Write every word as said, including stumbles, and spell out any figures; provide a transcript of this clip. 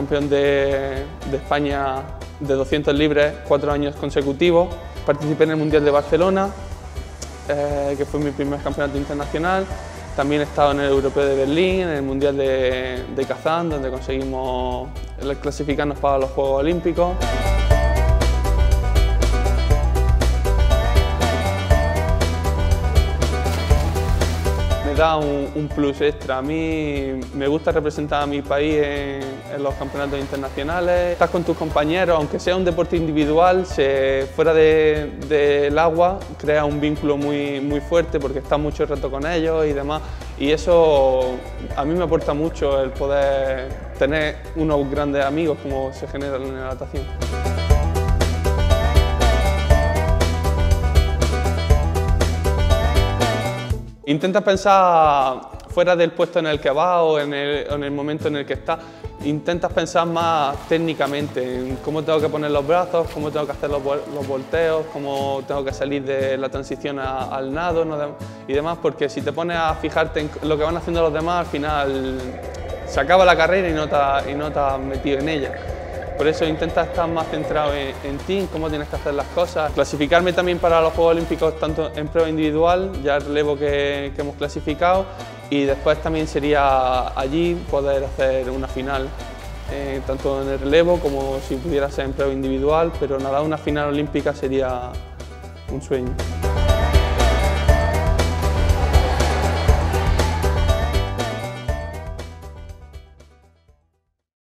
campeón de, de España de doscientos libres cuatro años consecutivos. Participé en el Mundial de Barcelona, eh, que fue mi primer campeonato internacional. También he estado en el Europeo de Berlín, en el Mundial de, de Kazán, donde conseguimos clasificarnos para los Juegos Olímpicos. Me da un, un plus extra. A mí me gusta representar a mi país en, en los campeonatos internacionales. Estás con tus compañeros, aunque sea un deporte individual, se, fuera de, del agua crea un vínculo muy, muy fuerte porque estás mucho rato con ellos y demás. Y eso a mí me aporta mucho el poder tener unos grandes amigos como se generan en la natación. Intenta pensar fuera del puesto en el que vas o en el, en el momento en el que estás. Intentas pensar más técnicamente en cómo tengo que poner los brazos, cómo tengo que hacer los, los volteos, cómo tengo que salir de la transición a, al nado no de, y demás, porque si te pones a fijarte en lo que van haciendo los demás, al final se acaba la carrera y no te, y no te has metido en ella. Por eso intenta estar más centrado en, en ti, en cómo tienes que hacer las cosas. Clasificarme también para los Juegos Olímpicos, tanto en prueba individual, ya el relevo que, que hemos clasificado, y después también sería allí poder hacer una final, eh, tanto en el relevo como si pudiera ser en prueba individual, pero nada, una final olímpica sería un sueño.